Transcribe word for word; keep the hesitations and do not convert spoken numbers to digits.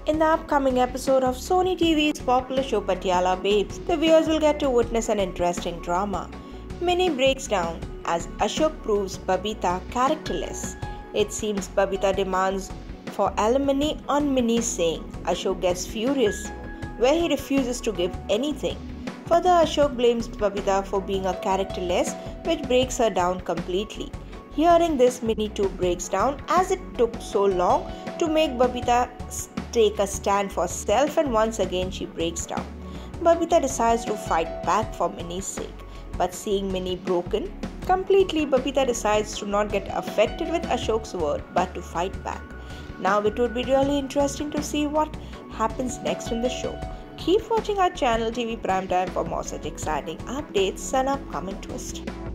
In the upcoming episode of Sony T V's popular show Patiala Babes, the viewers will get to witness an interesting drama. Minnie breaks down as Ashok proves Babita characterless. It seems Babita demands for alimony on Minnie, saying Ashok gets furious, where he refuses to give anything. Further, Ashok blames Babita for being a characterless, which breaks her down completely. Hearing this, Minnie too breaks down as it took so long to make Babita take a stand for self, and once again she breaks down. Babita decides to fight back for Minnie's sake, but seeing Minnie broken completely, Babita decides to not get affected with Ashok's word but to fight back. Now it would be really interesting to see what happens next in the show. Keep watching our channel T V Primetime for more such exciting updates and upcoming twists.